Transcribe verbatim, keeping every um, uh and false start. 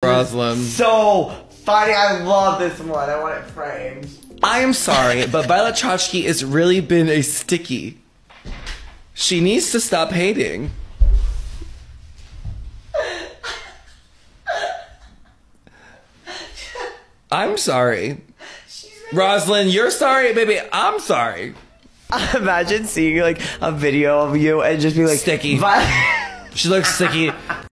Roslyn. So funny. I love this one. I want it framed. I am sorry, but Violet Chachki has really been a sticky. She needs to stop hating. I'm sorry. Roslyn, you're sorry, baby. I'm sorry. Imagine seeing like a video of you and just be like sticky. She looks sticky.